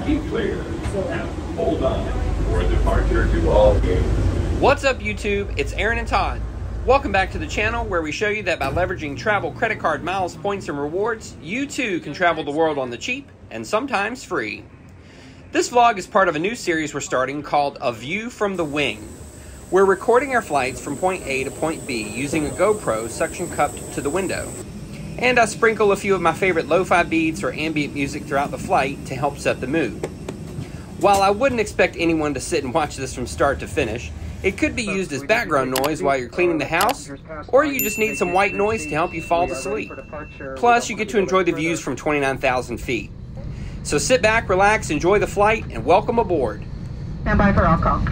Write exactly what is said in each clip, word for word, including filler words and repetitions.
keep clear. Now hold on for departure to all gates. What's up, YouTube? It's Aaron and Todd. Welcome back to the channel where we show you that by leveraging travel credit card miles, points, and rewards, you too can travel the world on the cheap and sometimes free. This vlog is part of a new series we're starting called A View from the Wing. We're recording our flights from point A to point B using a GoPro suction cupped to the window. And I sprinkle a few of my favorite lo-fi beats or ambient music throughout the flight to help set the mood. While I wouldn't expect anyone to sit and watch this from start to finish, it could be used as background noise while you're cleaning the house, or you just need some white noise to help you fall to sleep. Plus, you get to enjoy the views from twenty-nine thousand feet. So sit back, relax, enjoy the flight, and welcome aboard. Stand by for all call.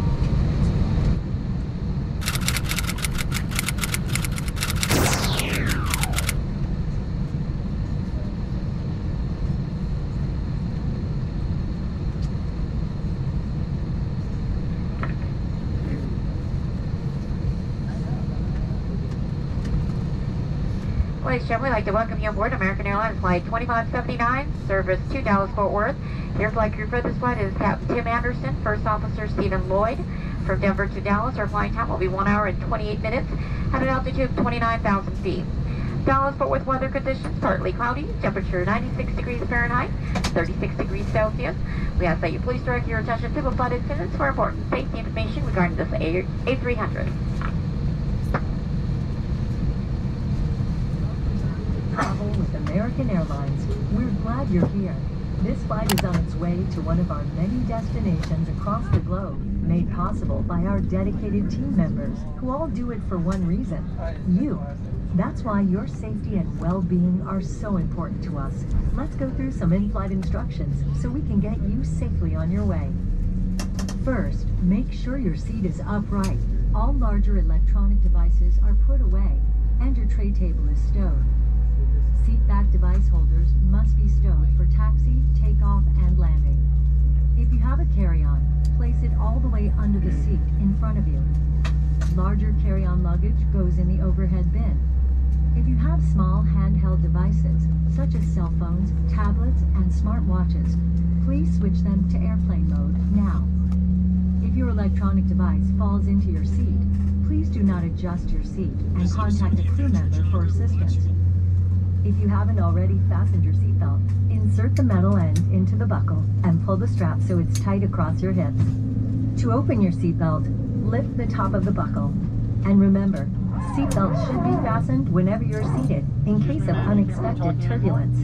Ladies and gentlemen, we'd like to welcome you aboard American Airlines Flight twenty-five seventy-nine, service to Dallas-Fort Worth. Your flight crew for this flight is Captain Tim Anderson, First Officer Stephen Lloyd. From Denver to Dallas, our flying time will be one hour and twenty-eight minutes at an altitude of twenty-nine thousand feet. Dallas-Fort Worth weather conditions, partly cloudy, temperature ninety-six degrees Fahrenheit, thirty-six degrees Celsius. We ask that you please direct your attention to the flight attendants for important safety information regarding this A three hundred. Travel with American Airlines. We're glad you're here. This flight is on its way to one of our many destinations across the globe, made possible by our dedicated team members, who all do it for one reason: you. That's why your safety and well-being are so important to us. Let's go through some in-flight instructions so we can get you safely on your way. First, make sure your seat is upright. All larger electronic devices are put away, and your tray table is stowed. Seat back device holders must be stowed for taxi, takeoff, and landing. If you have a carry-on, place it all the way under the seat in front of you. Larger carry-on luggage goes in the overhead bin. If you have small handheld devices, such as cell phones, tablets, and smartwatches, please switch them to airplane mode now. If your electronic device falls into your seat, please do not adjust your seat and contact a crew member for assistance. If you haven't already fastened your seatbelt, insert the metal end into the buckle and pull the strap so it's tight across your hips. To open your seatbelt, lift the top of the buckle. And remember, seatbelts should be fastened whenever you're seated in case of unexpected turbulence.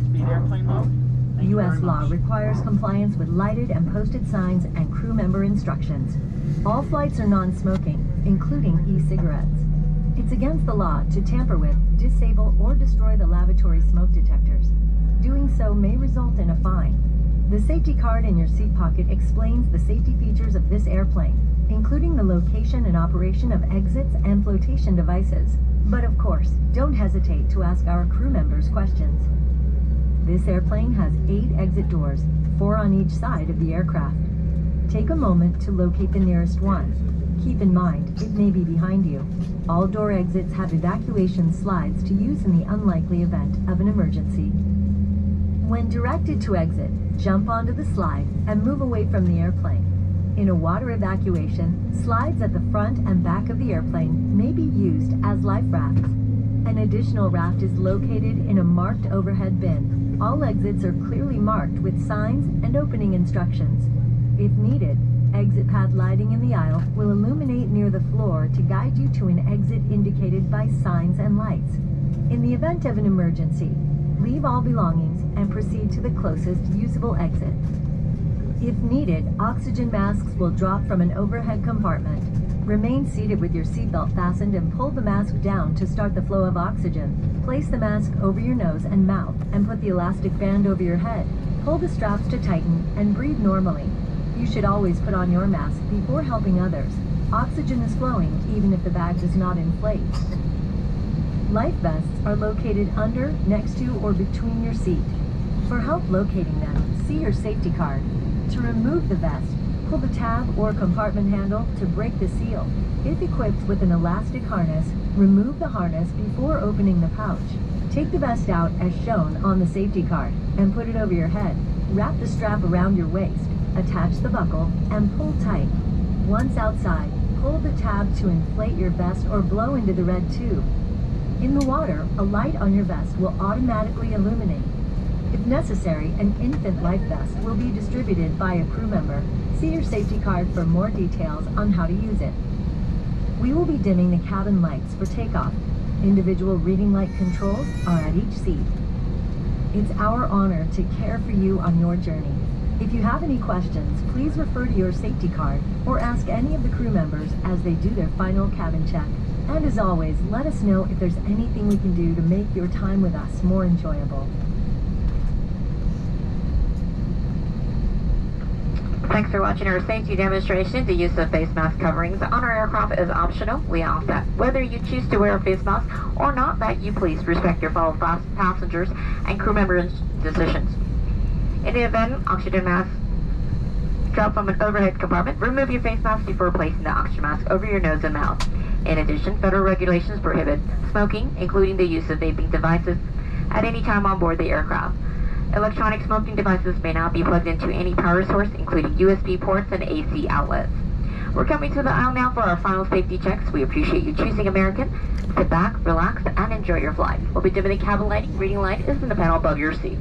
U S law requires compliance with lighted and posted signs and crew member instructions. All flights are non-smoking, including e-cigarettes. It's against the law to tamper with, disable, or destroy the lavatory smoke detectors. Doing so may result in a fine. The safety card in your seat pocket explains the safety features of this airplane, including the location and operation of exits and flotation devices. But of course, don't hesitate to ask our crew members questions. This airplane has eight exit doors, four on each side of the aircraft. Take a moment to locate the nearest one. Keep in mind, it may be behind you. All door exits have evacuation slides to use in the unlikely event of an emergency. When directed to exit, jump onto the slide and move away from the airplane. In a water evacuation, slides at the front and back of the airplane may be used as life rafts. An additional raft is located in a marked overhead bin. All exits are clearly marked with signs and opening instructions. If needed, exit path lighting in the aisle will illuminate near the floor to guide you to an exit indicated by signs and lights. In the event of an emergency, leave all belongings and proceed to the closest usable exit. If needed, oxygen masks will drop from an overhead compartment. Remain seated with your seatbelt fastened and pull the mask down to start the flow of oxygen. Place the mask over your nose and mouth and put the elastic band over your head. Pull the straps to tighten and breathe normally. You should always put on your mask before helping others. Oxygen is flowing even if the bag does not inflate. Life vests are located under, next to, or between your seat. For help locating them, see your safety card. To remove the vest, pull the tab or compartment handle to break the seal. If equipped with an elastic harness, remove the harness before opening the pouch. Take the vest out as shown on the safety card and put it over your head. Wrap the strap around your waist, attach the buckle, and pull tight. Once outside, pull the tab to inflate your vest or blow into the red tube. In the water, a light on your vest will automatically illuminate. If necessary, an infant life vest will be distributed by a crew member. See your safety card for more details on how to use it. We will be dimming the cabin lights for takeoff. Individual reading light controls are at each seat. It's our honor to care for you on your journey. If you have any questions, please refer to your safety card or ask any of the crew members as they do their final cabin check. And as always, let us know if there's anything we can do to make your time with us more enjoyable. Thanks for watching our safety demonstration. The use of face mask coverings on our aircraft is optional. We ask that whether you choose to wear a face mask or not, that you please respect your fellow passengers and crew members' decisions. In the event oxygen mask drop from an overhead compartment, remove your face mask before placing the oxygen mask over your nose and mouth. In addition, federal regulations prohibit smoking, including the use of vaping devices, at any time on board the aircraft. Electronic smoking devices may not be plugged into any power source, including U S B ports and A C outlets. We're coming to the aisle now for our final safety checks. We appreciate you choosing American. Sit back, relax, and enjoy your flight. We'll be dimming the cabin lighting. Reading light is in the panel above your seat.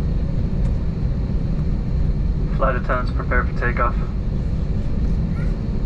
Flight attendants, prepare for takeoff.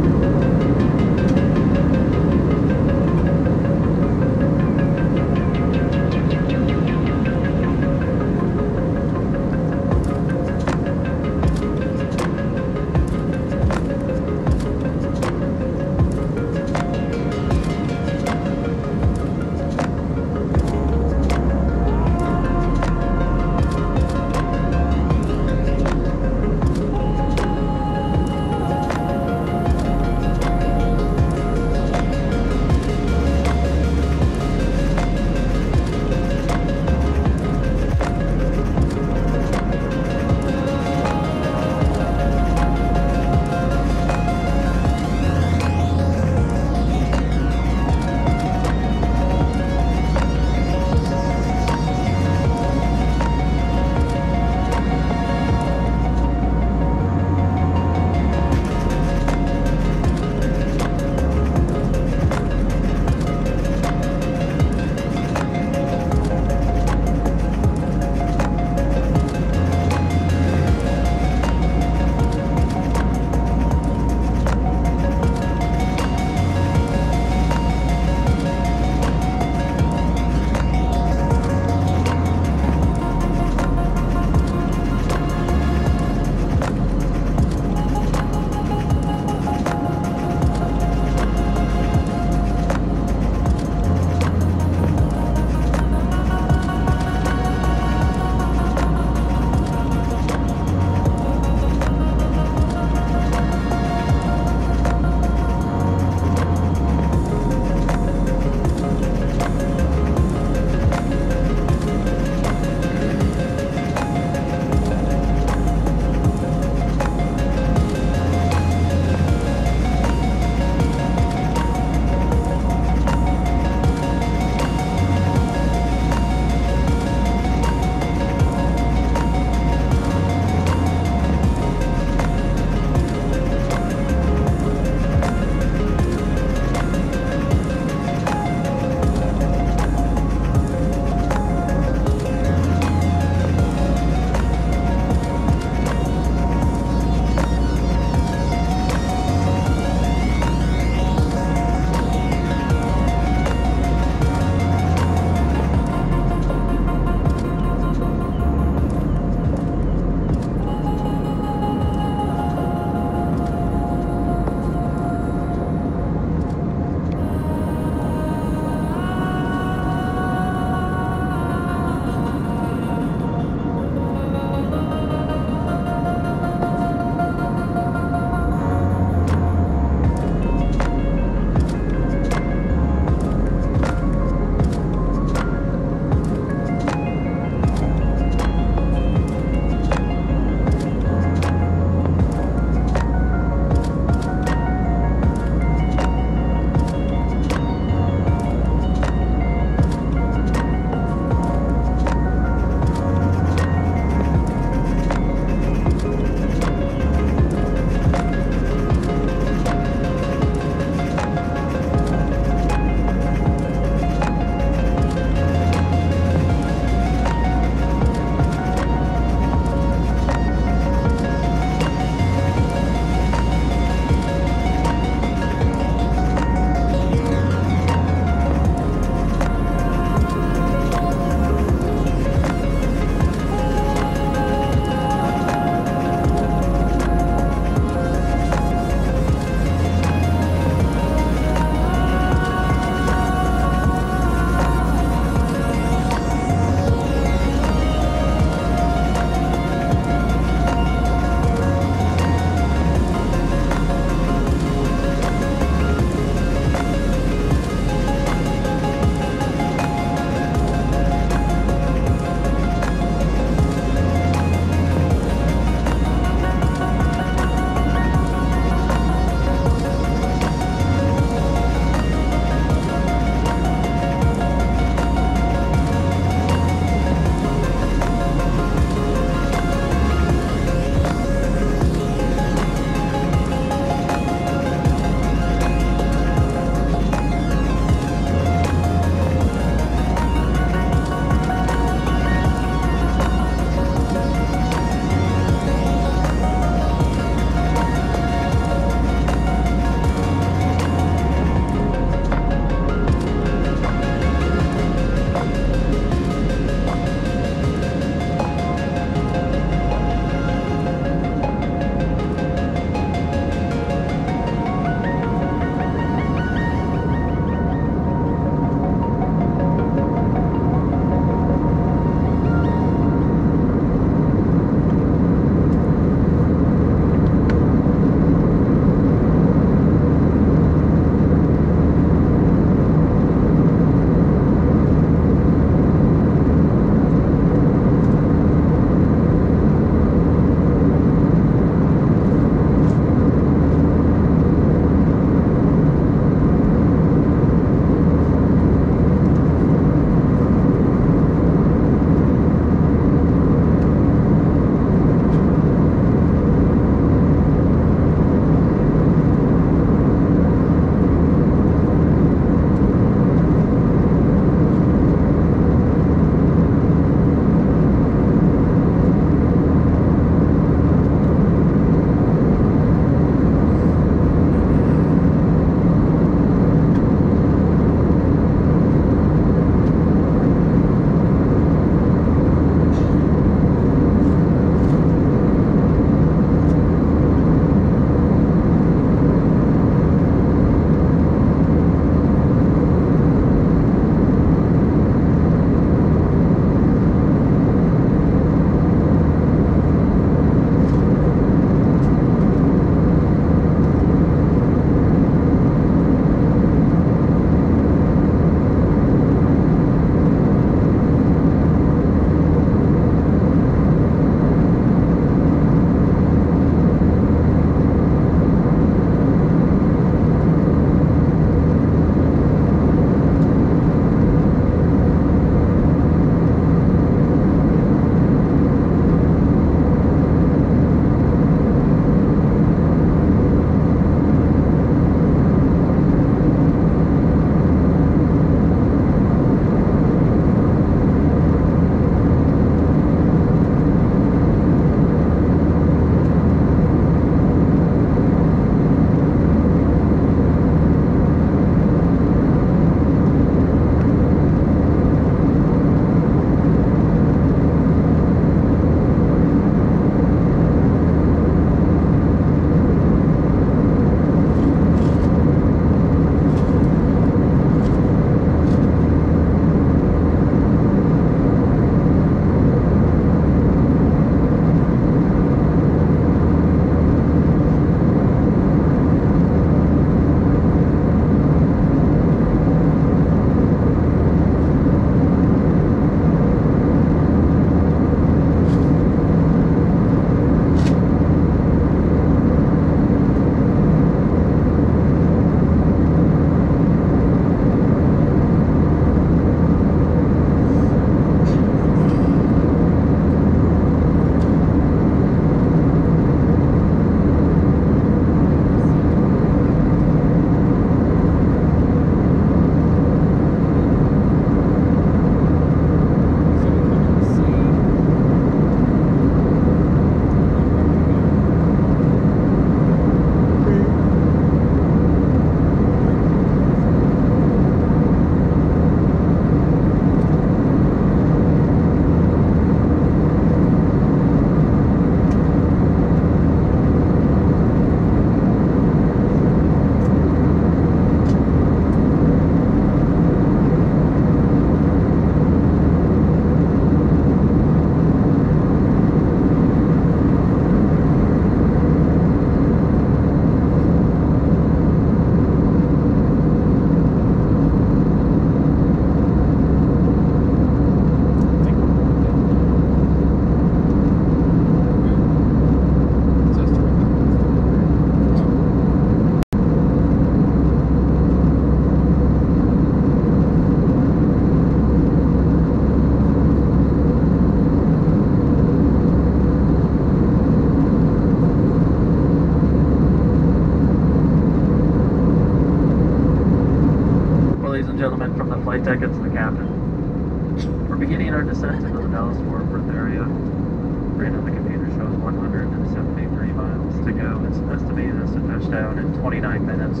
flight tickets to the captain. We're beginning our descent into the Dallas-Fort Worth area. Right now the computer shows one hundred seventy-three miles to go. It's estimated us to touch down in twenty-nine minutes.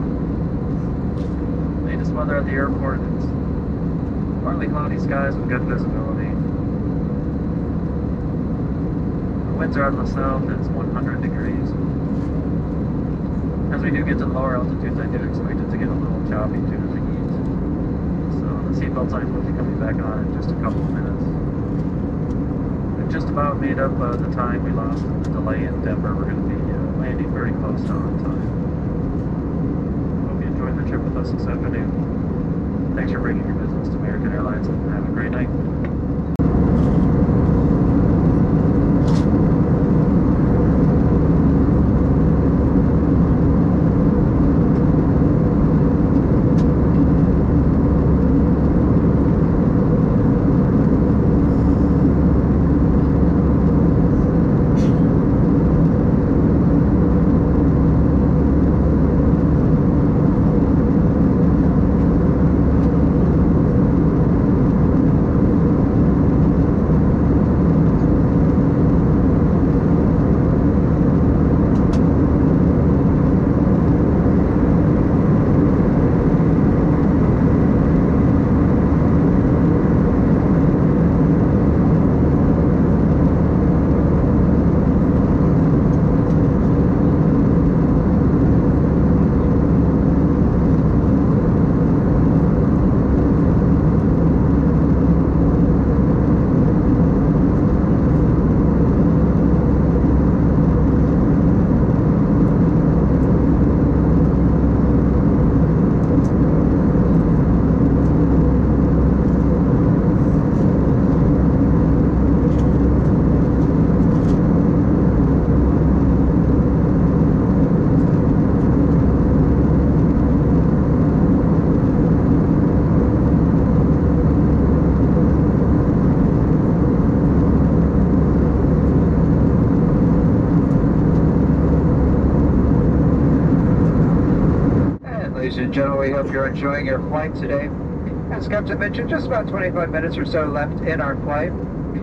Latest weather at the airport is partly cloudy skies with good visibility. The winds are out of the south, it's one hundred degrees. As we do get to the lower altitudes, I do expect it to get a little choppy due to the heat. So the seatbelt sign will be coming back on in just a couple of minutes. We've just about made up uh, the time we lost in the delay in Denver. We're going to be uh, landing very close to on time. Hope you enjoyed the trip with us this afternoon. Thanks for bringing your business to American Airlines, and have a great night. Ladies and gentlemen, we hope you're enjoying your flight today. As Captain mentioned, just about twenty-five minutes or so left in our flight.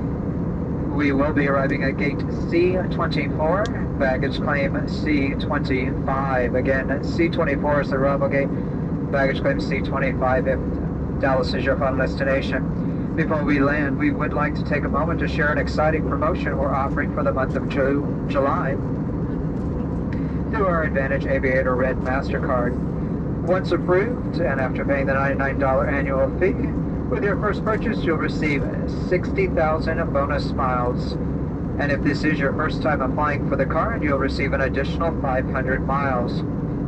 We will be arriving at gate C twenty-four, baggage claim C twenty-five. Again, C twenty-four is the arrival gate, baggage claim C twenty-five if Dallas is your final destination. Before we land, we would like to take a moment to share an exciting promotion we're offering for the month of Ju- July through our AAdvantage Aviator Red Mastercard. Once approved, and after paying the ninety-nine dollar annual fee, with your first purchase, you'll receive sixty thousand bonus miles. And if this is your first time applying for the card, you'll receive an additional five hundred miles.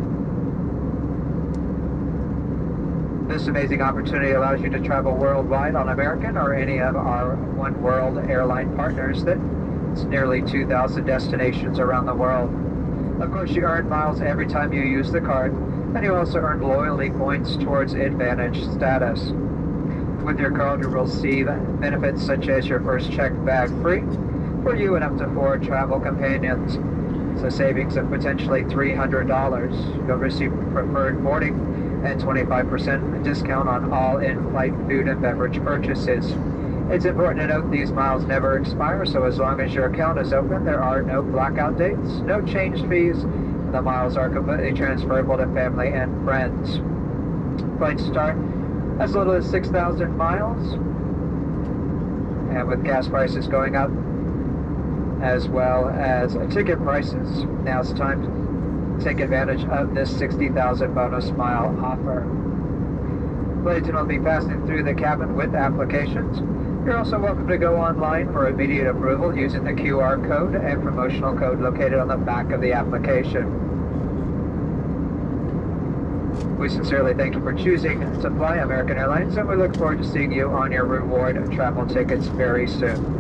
This amazing opportunity allows you to travel worldwide on American or any of our One World airline partners. That's nearly two thousand destinations around the world. Of course, you earn miles every time you use the card, and you also earn loyalty points towards AAdvantage status. With your card, you will receive benefits such as your first check bag free for you and up to four travel companions. It's a savings of potentially three hundred dollars. You'll receive preferred boarding and twenty-five percent discount on all in-flight food and beverage purchases. It's important to note these miles never expire, so as long as your account is open, there are no blackout dates, no change fees. The miles are completely transferable to family and friends. Flights start as little as six thousand miles, and with gas prices going up, as well as ticket prices, now it's time to take advantage of this sixty thousand bonus mile offer. Flights will be passing through the cabin with applications. You're also welcome to go online for immediate approval using the Q R code and promotional code located on the back of the application. We sincerely thank you for choosing to fly American Airlines, and we look forward to seeing you on your reward travel tickets very soon.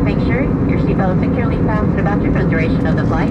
make sure your seatbelt is securely fastened about you for the duration of the flight.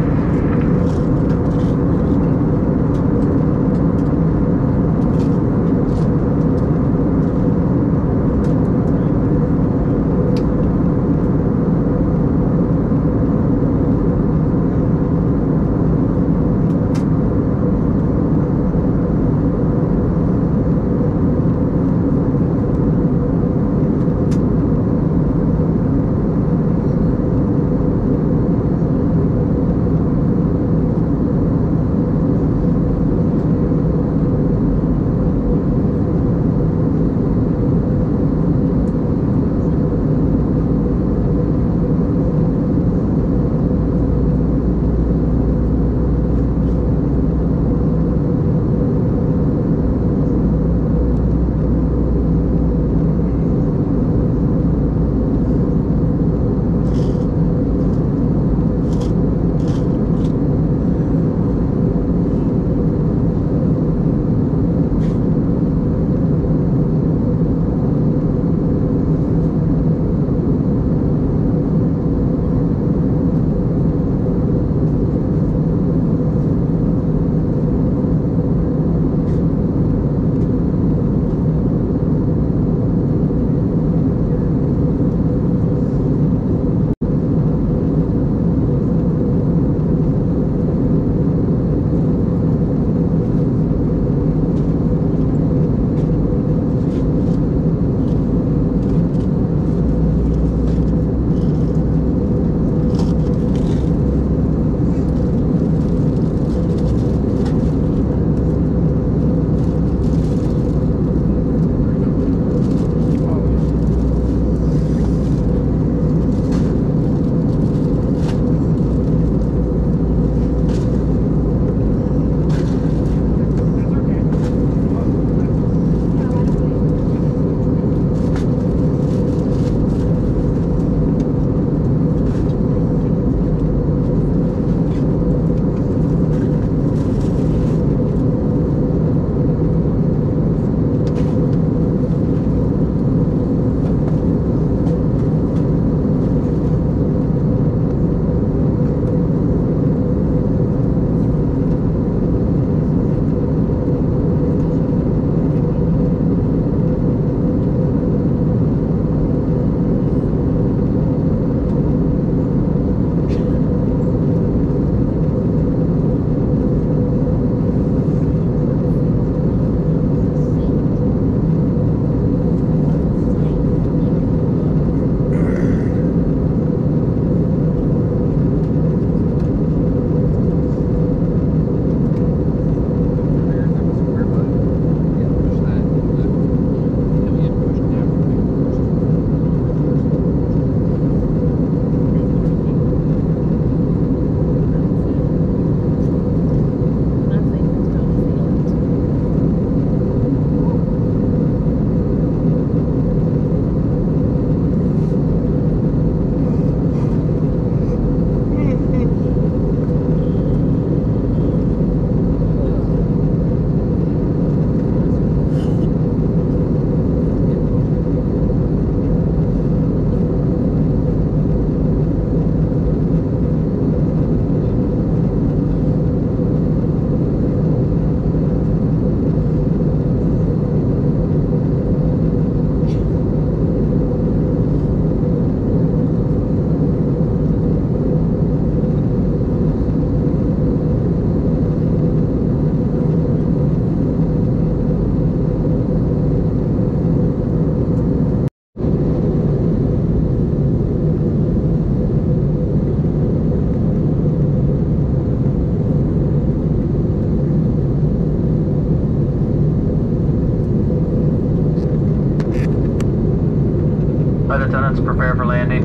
Flight attendants, prepare for landing.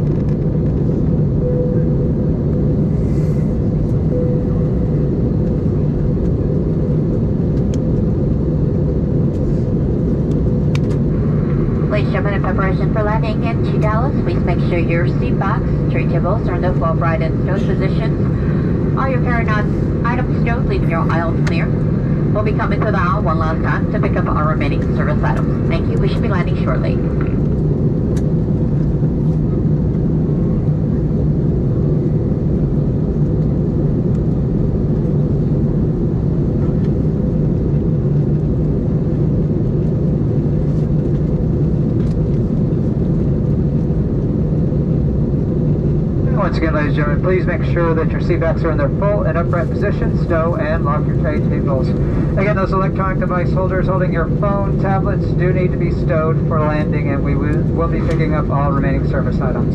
Ladies and gentlemen, in preparation for landing into Dallas, please make sure your seat box, tray tables are in the full right and stowed positions. All your carrying on items stowed, leaving your aisles clear. We'll be coming to the aisle one last time to pick up our remaining service items. Thank you. We should be landing shortly. Once again, ladies and gentlemen, please make sure that your seat backs are in their full and upright position. Stow and lock your tray tables. Again, those electronic device holders holding your phone, tablets do need to be stowed for landing, and we will, will be picking up all remaining service items.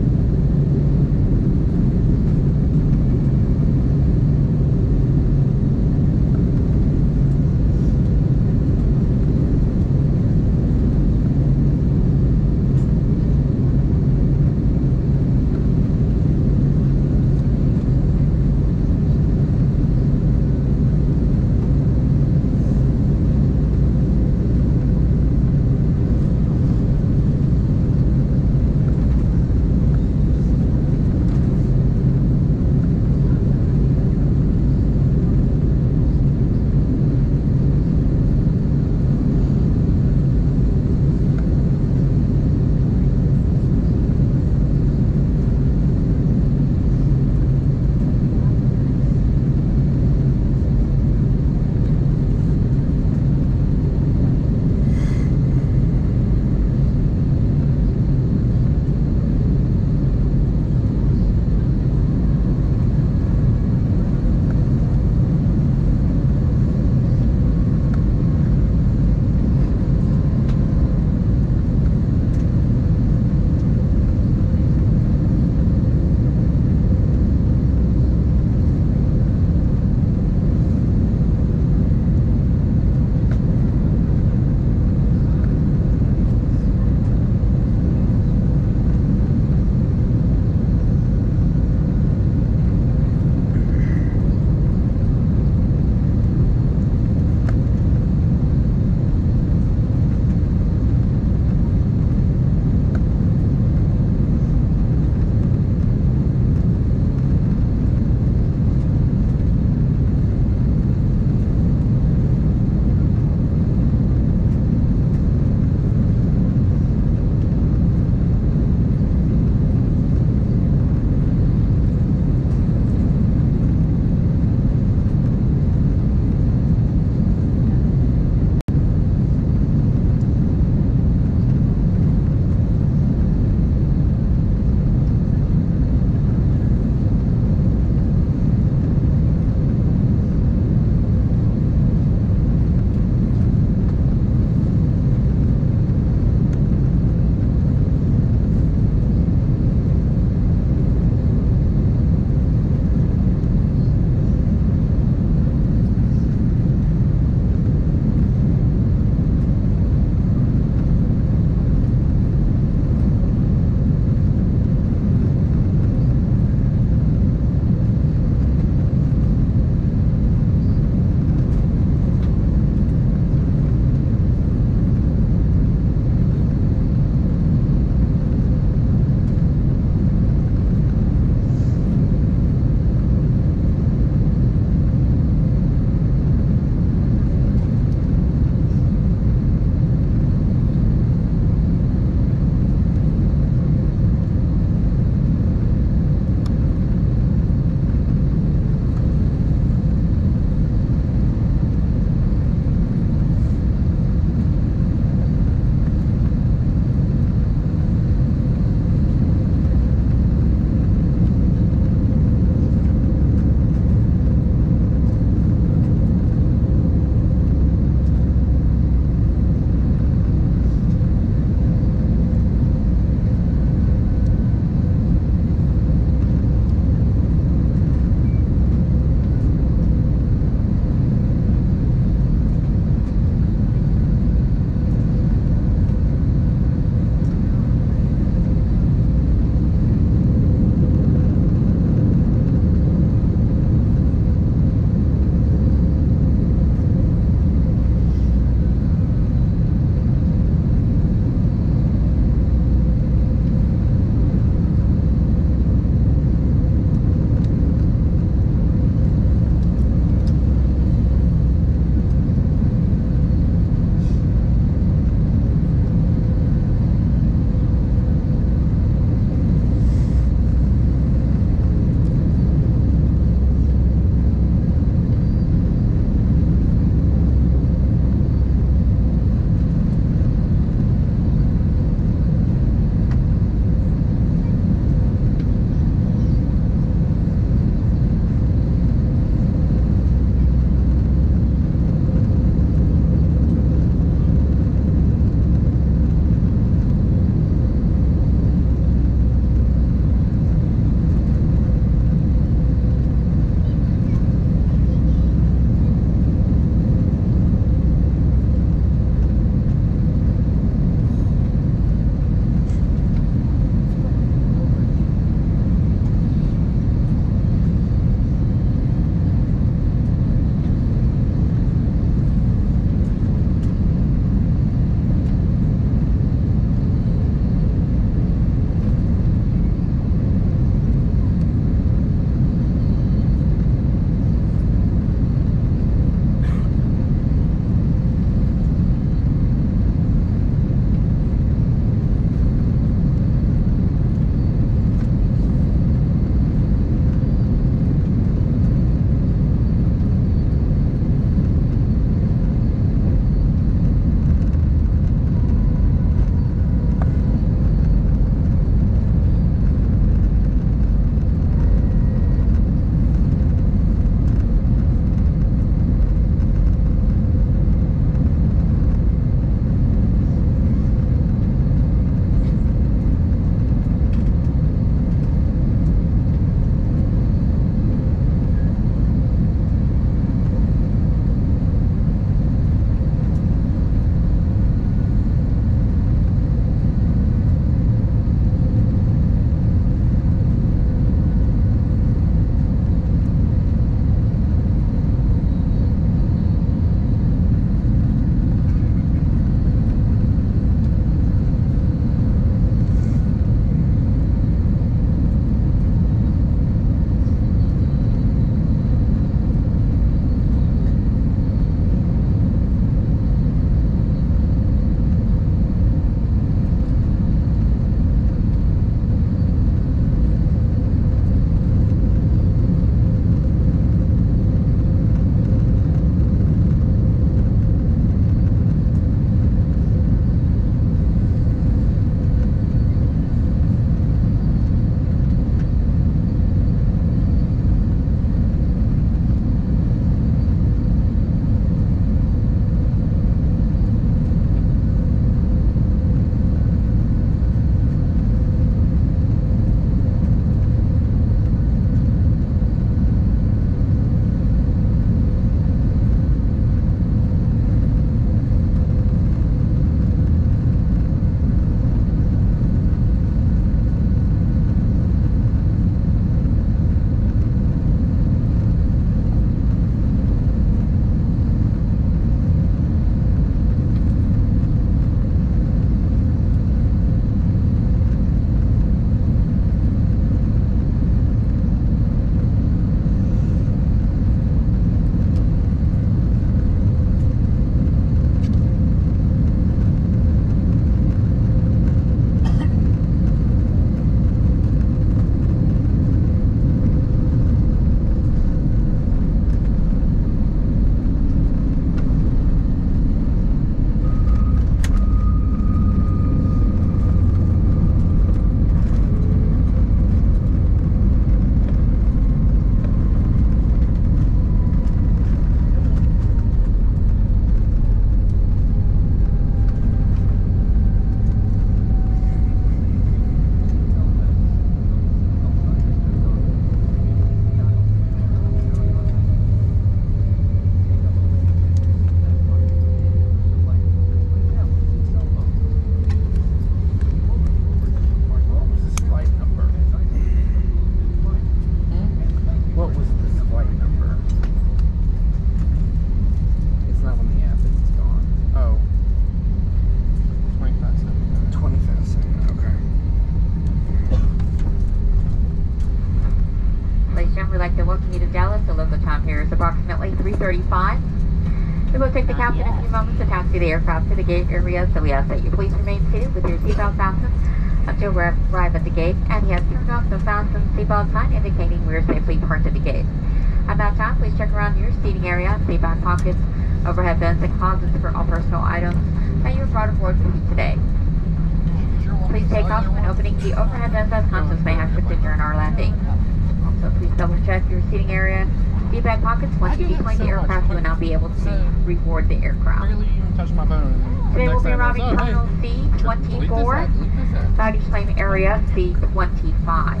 The time here is approximately three thirty-five. We will take the captain a few moments to taxi the aircraft to the gate area, so we ask that you please remain seated with your seatbelt fastened until we arrive at the gate, and he has turned off the fasten seatbelt sign indicating we are safely parked at the gate. At that time, please check around your seating area, see back pockets, overhead bins, and closets for all personal items that you have brought aboard with you today. Please take off when opening the overhead bins, as contents may have shifted during our landing. Also, please double check your seating area, seat back pockets. Once you deplane the aircraft, you will now be able to reboard the aircraft. Today we'll be arriving Terminal C twenty-four, baggage claim area C twenty-five.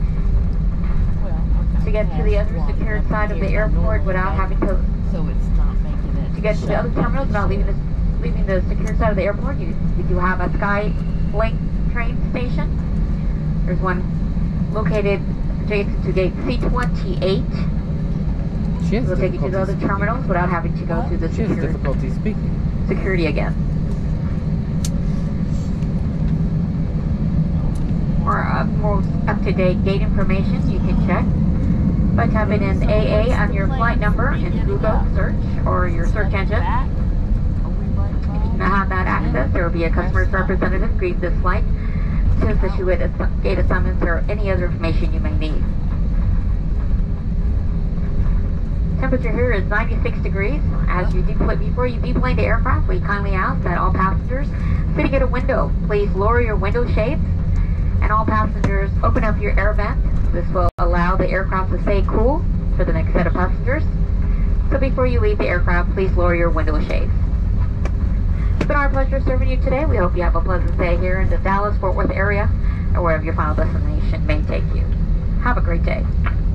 To get to the other secured side of the airport without having to, so it's not making it. to get to the other terminals without leaving the leaving the secured side of the airport, you we do have a Skylink train station. There's one located adjacent to gate C twenty-eight. We'll take you to the other terminals without having to go to the She has secured difficulty speaking. security again. For uh, most up-to-date gate information, you can check by typing in A A on your flight number in Google search or your search engine. If you do not have that access, there will be a customer's representative greeting this flight to assist you with gate assignments or any other information you may need. Temperature here is ninety-six degrees. As you deplane, before you deplane the aircraft, we kindly ask that all passengers sitting at a window, please lower your window shades, and all passengers open up your air vent. This will allow the aircraft to stay cool for the next set of passengers. So before you leave the aircraft, please lower your window shades. It's been our pleasure serving you today. We hope you have a pleasant stay here in the Dallas-Fort Worth area, or wherever your final destination may take you. Have a great day.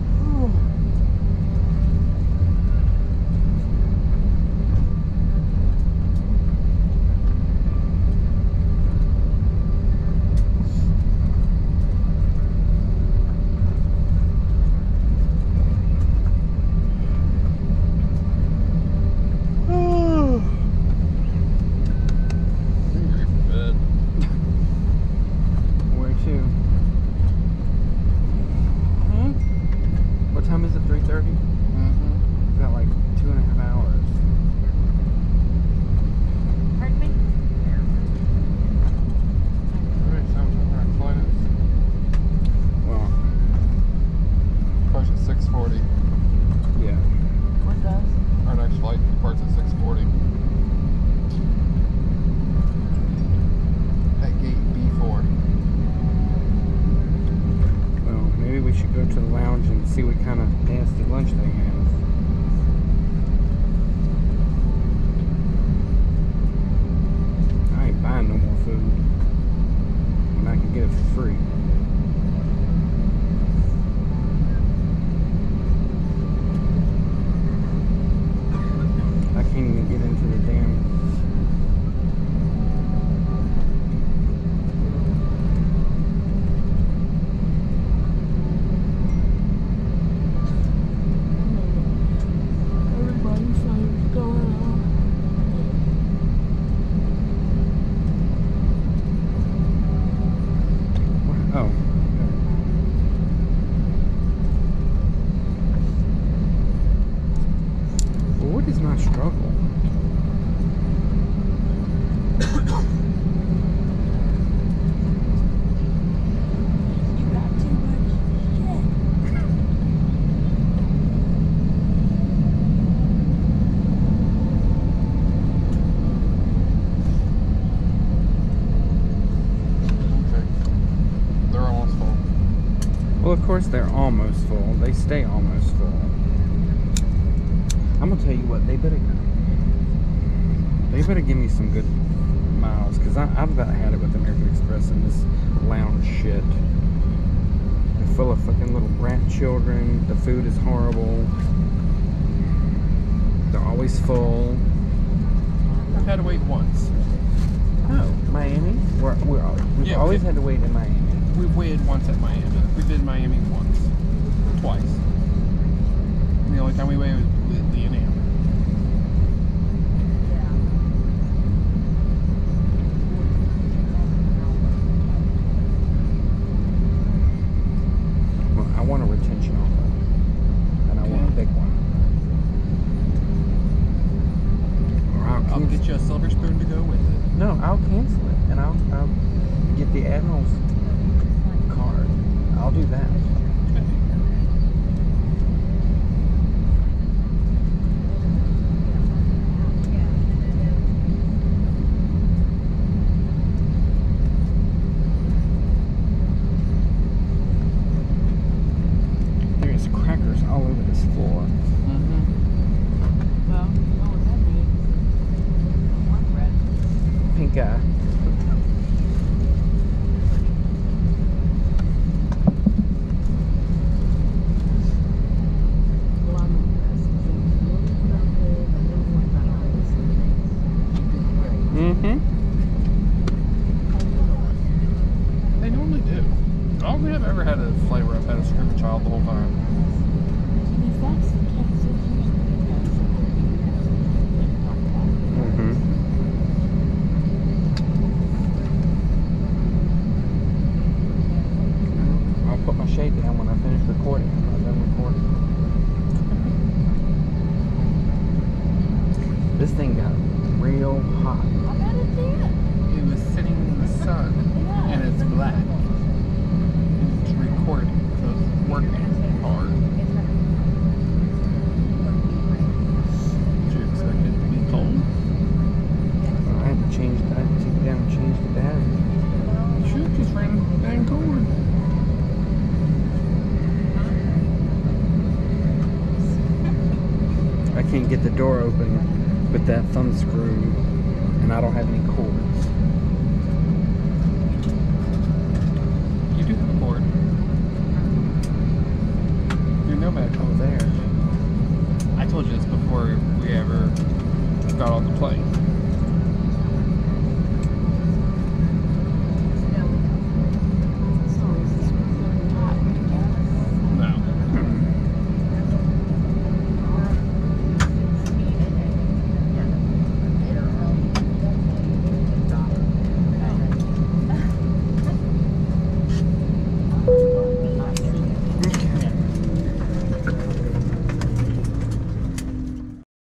See what kind of nasty lunch they have. I ain't buying no more food when I can get it for free. I can't even get into the damn Well, of course they're almost full. They stay almost full. I'm gonna tell you what, they better they better give me some good miles, because I've about had it with American Express and this lounge shit. They're full of fucking little brat children. The food is horrible. They're always full. I've had to wait once. Oh, Miami? We're, we're, we've Yeah, always we- had to wait in Miami. We've waited once at Miami. We did Miami once. Twice. And the only time we waited was with Lee and Am. Well, I want a retention offer. And I want a big one. This thing got real hot. I bet it did. It was sitting in the sun, Yeah. and it's black. It's recording, so it's working hard. Did you expect it to be cold? I had to change that. I had to take it down and change the battery. It should just ran dang cold. I can't get the door open with that thumb screw, and I don't have any cords. You do have a cord. Your nomad's over there. I told you this before we ever got off the plane.